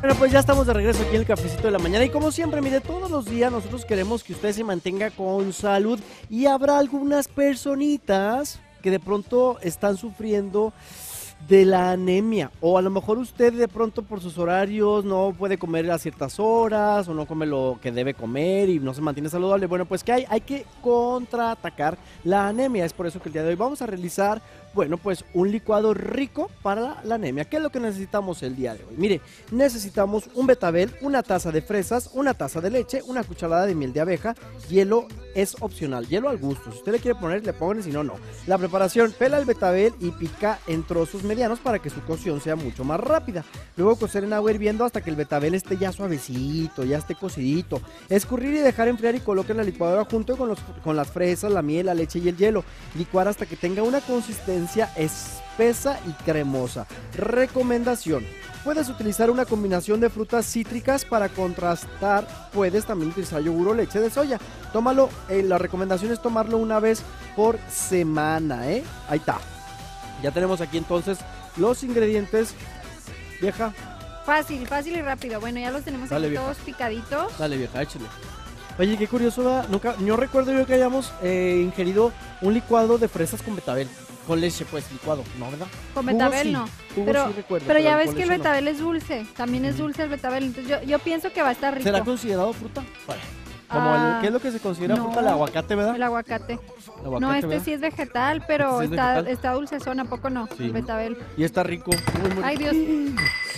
Bueno, pues ya estamos de regreso aquí en el Cafecito de la Mañana y como siempre, mire, todos los días nosotros queremos que usted se mantenga con salud y habrá algunas personitas que de pronto están sufriendo de la anemia, o a lo mejor usted de pronto por sus horarios no puede comer a ciertas horas o no come lo que debe comer y no se mantiene saludable. Bueno, pues ¿qué hay? Hay que contraatacar la anemia. Es por eso que el día de hoy vamos a realizar, bueno, pues un licuado rico para la anemia. ¿Qué es lo que necesitamos el día de hoy? Mire, necesitamos un betabel, una taza de fresas, una taza de leche, una cucharada de miel de abeja, hielo es opcional, hielo al gusto. Si usted le quiere poner, le pone, si no, no. La preparación: pela el betabel y pica en trozos medianos para que su cocción sea mucho más rápida. Luego cocer en agua hirviendo hasta que el betabel esté ya suavecito, ya esté cocidito. Escurrir y dejar enfriar y coloque en la licuadora junto con las fresas, la miel, la leche y el hielo. Licuar hasta que tenga una consistencia espesa y cremosa. Recomendación: puedes utilizar una combinación de frutas cítricas para contrastar. Puedes también utilizar yogur o leche de soya. Tómalo, la recomendación es tomarlo una vez por semana, Ahí está. Ya tenemos aquí entonces los ingredientes, vieja. Fácil, fácil y rápido. Bueno, ya los tenemos. Dale, aquí vieja. todos picaditos. Dale, vieja, échale. Oye, qué curioso, ¿verdad? Nunca, no recuerdo yo que hayamos ingerido un licuado de fresas con betabel. Con leche, pues, licuado, ¿no, verdad? Con Jugo betabel sí, no. jugo Pero, sí recuerdo, pero ya ves con que el leche no. betabel es dulce. También es dulce el betabel. Entonces yo pienso que va a estar rico. ¿Será considerado fruta? Vale. Como ¿qué es lo que se considera no. fruta? El aguacate, ¿verdad? El aguacate. El aguacate, No, este ¿verdad? sí es vegetal, pero ¿Este sí es vegetal? está dulcezón, ¿a poco no? Sí. El betabel. Y está rico. Muy, muy Ay, rico. Dios.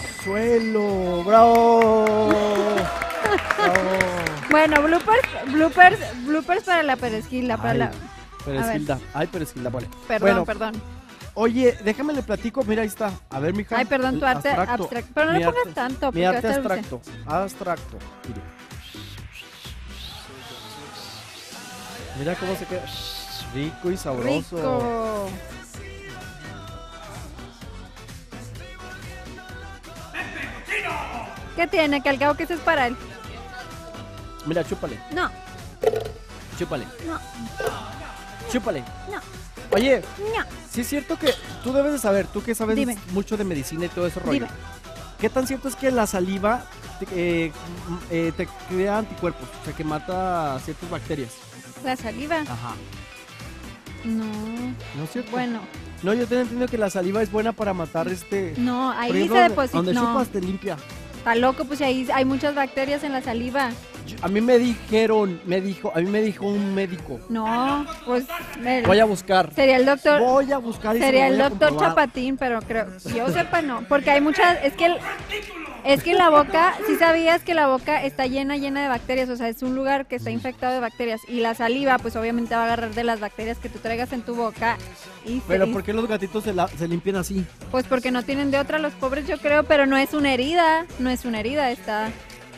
Suelo, bravo. Bravo. Bueno, bloopers para la perejila, para la... Perezgilda. Ay, Perezgilda, vale. Perdón, Bueno, perdón. oye, déjame le platico, mira, ahí está. A ver, mija. Ay, perdón, el tu arte abstracto. Pero no Mi le pongas arte- tanto, porque Mi va a arte estar dulce. abstracto. Abstracto. Mire. Mira cómo se queda. Rico y sabroso. Rico. ¿Qué tiene? Que al cabo que eso es para él. Mira, chúpale, No, chúpale, no, chúpale. no, Oye, no. sí es cierto que tú debes de saber, tú que sabes Dime. mucho de medicina y todo ese rollo. Dime. ¿Qué tan cierto es que la saliva te crea anticuerpos? O sea, que mata ciertas bacterias. La saliva. Ajá. No. ¿No es cierto? Bueno, No, yo tengo entendido que la saliva es buena para matar no, ahí por dice ejemplo, deposita. donde No, chupas te limpia. está loco, pues ahí hay muchas bacterias en la saliva. A mí me dijo un médico. No, pues Voy a buscar. sería el doctor. Voy a buscar y se Sería lo el voy a doctor comprobar. Chapatín, pero creo, que yo sepa no, porque hay muchas, es que la boca, sí sabías que la boca está llena de bacterias, o sea, es un lugar que está infectado de bacterias y la saliva, pues obviamente va a agarrar de las bacterias que tú traigas en tu boca y Pero ¿por qué los gatitos se limpian así? pues porque no tienen de otra los pobres, yo creo, pero no es una herida, está.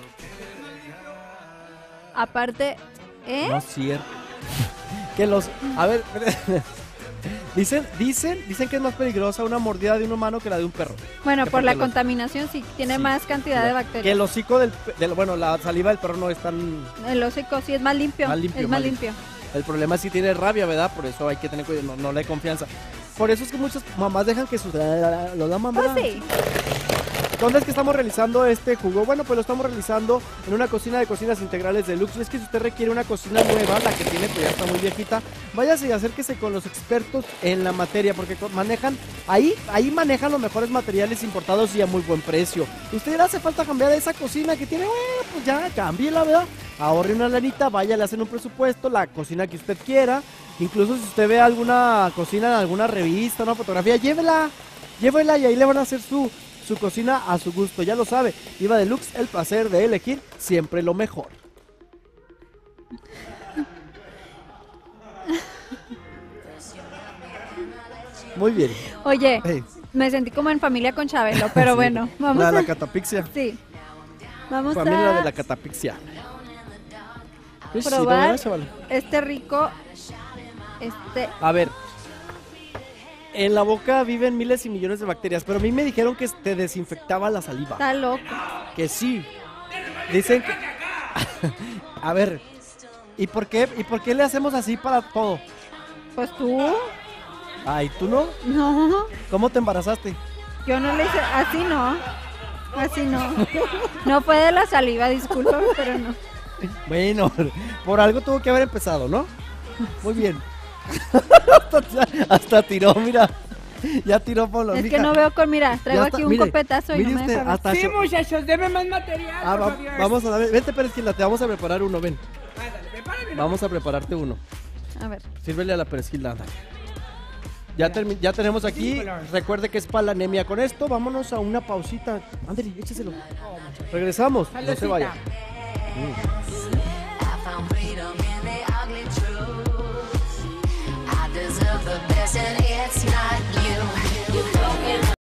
Aparte, No es cierto. Que los... A ver... Dicen que es más peligrosa una mordida de un humano que la de un perro. Bueno, Que por la porque los- contaminación sí tiene Sí, más cantidad de Que bacterias. el hocico bueno, la saliva del perro no es tan... El hocico sí es más limpio, Más limpio, es más más limpio. El problema es si tiene rabia, ¿verdad? Por eso hay que tener cuidado, no le dé confianza. Por eso es que muchas mamás dejan que sus... Lo daman, Pues ¿verdad? sí. ¿Dónde es que estamos realizando este jugo? Bueno, pues lo estamos realizando en una cocina de cocinas integrales deluxe. Es que si usted requiere una cocina nueva, la que tiene pues ya está muy viejita, váyase y acérquese con los expertos en la materia, porque ahí manejan los mejores materiales importados y a muy buen precio. Usted le hace falta cambiar esa cocina que tiene, bueno, pues ya cámbiela, ¿verdad? Ahorre una lanita, vaya, le hacen un presupuesto, la cocina que usted quiera. Incluso si usted ve alguna cocina en alguna revista, una fotografía, llévela y ahí le van a hacer su cocina a su gusto, ya lo sabe. Viva Deluxe, el placer de elegir siempre lo mejor. Muy bien. Oye, Hey, me sentí como en familia con Chabelo, pero sí, bueno, vamos la de a... la catapixia. Sí. Vamos Familia a de la catapixia. Sí, ¿no probar era, chaval? este rico, A ver, en la boca viven miles y millones de bacterias, pero a mí me dijeron que te desinfectaba la saliva. está loco. Que sí. Dicen que... A ver, ¿y por qué le hacemos así para todo? Pues tú, Ay, ¿tú no? no, ¿Cómo te embarazaste? yo no le hice, así no. Así no. No fue de la saliva, discúlpame, pero no. Bueno, por algo tuvo que haber empezado, ¿no? Muy bien. hasta tiró, mira. Ya tiró Pablo. Es que no veo con, mira, traigo Ya está, aquí un mire, copetazo y mire no me usted, deja ver. hasta Sí, muchachos, deme más material, por Dios. vamos a ver, vente Perezquila, te vamos a preparar uno, ven. Ándale, prepárame uno. Vamos a prepararte uno. A ver. Sírvele a la Perezquila, ándale. Ya tenemos aquí, recuerde que es para la anemia con esto, vámonos a una pausita. Ándale, écheselo. Regresamos, no se Saludcita. vaya. I found freedom in the ugly truth. I deserve the best and it's not